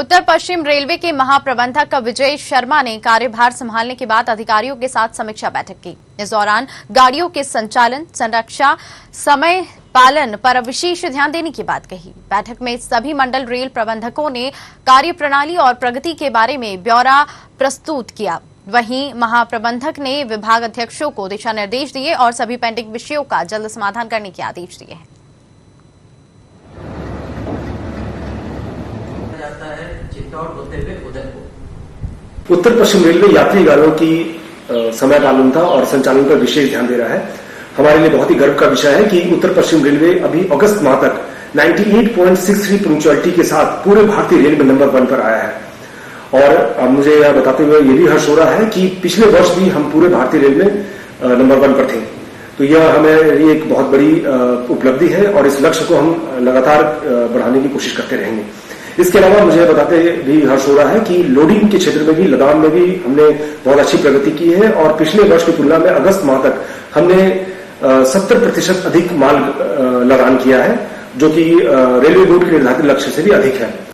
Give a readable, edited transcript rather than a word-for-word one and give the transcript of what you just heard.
उत्तर पश्चिम railway के महाप्रबंधक विजय शर्मा ने कार्यभार संभालने के बाद अधिकारियों के साथ समीक्षा बैठक की। इस दौरान गाड़ियों के संचालन, संरक्षा, समय पालन पर विशेष ध्यान देने की बात कही। बैठक में सभी मंडल रेल प्रबंधकों ने कार्यप्रणाली और प्रगति के बारे में ब्यौरा प्रस्तुत किया। वहीं महाप्रबंधक ने विभाग अध्यक्षों को दिशा निर्देश दिए और सभी पेंडिंग विषयों का जल्द समाधान करने के आदेश दिए हैं। उत्तर पश्चिम रेलवे यात्री गाड़ियों की समय पालनता और संचालन पर विशेष ध्यान दे रहा है। हमारे लिए बहुत ही गर्व का विषय है कि उत्तर पश्चिम रेलवे अभी अगस्त माह तक 98.63 पंक्चुअलिटी के साथ पूरे भारतीय रेल में नंबर 1 पर आया है। और मुझे यह बताते हुए ये भी हर्ष हो रहा है कि पिछले वर्ष भी हम पूरे भारतीय रेल में नंबर 1 पर थे। तो यह हमें लिए एक बहुत बड़ी उपलब्धि है और इस लक्ष्य को हम लगातार बढ़ाने की कोशिश करते रहेंगे। इसके अलावा मुझे बताते भी हर्ष हो रहा है कि लोडिंग के क्षेत्र में भी, लदान में भी हमने बहुत अच्छी प्रगति की है और पिछले वर्ष की तुलना में अगस्त माह तक हमने 70% अधिक माल लदान किया है, जो कि रेलवे बोर्ड के निर्धारित लक्ष्य से भी अधिक है।